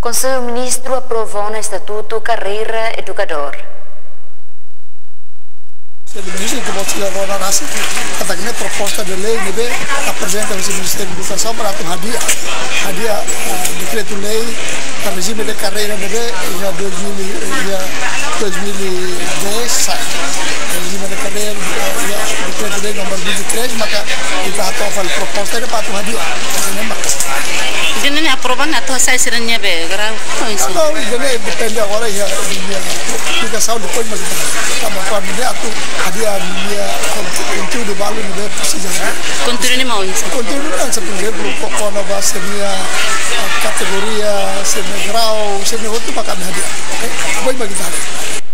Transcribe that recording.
Conselho Ministro aprovou no Estatuto Carreira Educador. O Ministro que você levou na raça, katakannya proposta de lei que apresenta ao Ministério da Educação para a hadiah decreto-lei a regime de carreira de já 2010 sai. Regime de carreira decreto-lei nomor 23, maka kita atau proposta de para a hadiah. Jadi ini aprovan atau saya siranya be, karena kalau ini depende agora ya kita saw depois mas kita mau dia atau hadiah dia conteúdo balu dia precisa. Conteúdo ini mau isso. Conteúdo kan seperti pokok nova semia kategoria semia grau semia itu pakai hadiah. Oke, boleh bagi kita.